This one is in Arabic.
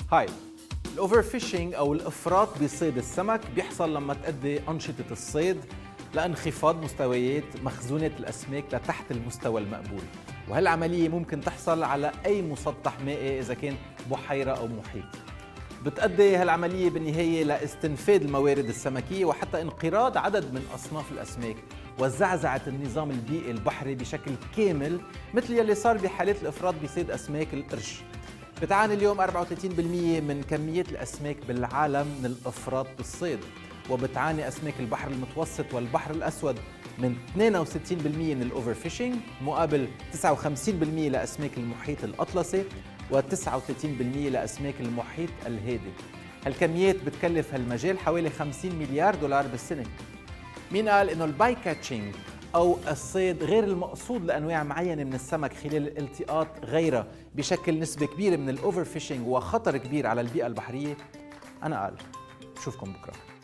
هاي الاوفر فيشنج او الافراط بصيد السمك بيحصل لما تؤدي انشطه الصيد لانخفاض مستويات مخزونه الاسماك لتحت المستوى المقبول، وهالعمليه ممكن تحصل على اي مسطح مائي اذا كان بحيره او محيط. بتؤدي هالعمليه بالنهايه لاستنفاد الموارد السمكيه وحتى انقراض عدد من اصناف الاسماك وزعزعه النظام البيئي البحري بشكل كامل، مثل يلي صار بحالات الافراط بصيد اسماك القرش. بتعاني اليوم 34% من كمية الأسماك بالعالم من الإفراط بالصيد، وبتعاني أسماك البحر المتوسط والبحر الأسود من 62% من الأوفر فيشنج مقابل 59% لأسماك المحيط الأطلسي و39% لأسماك المحيط الهادي. هالكميات بتكلف هالمجال حوالي 50 مليار دولار بالسنة. مين قال إنه الباي كاتشينج أو الصيد غير المقصود لأنواع معينة من السمك خلال الالتقاط غيرها بشكل نسبة كبيرة من الأوفر فيشنج وخطر كبير على البيئة البحرية؟ أنا قال. بشوفكم بكرة.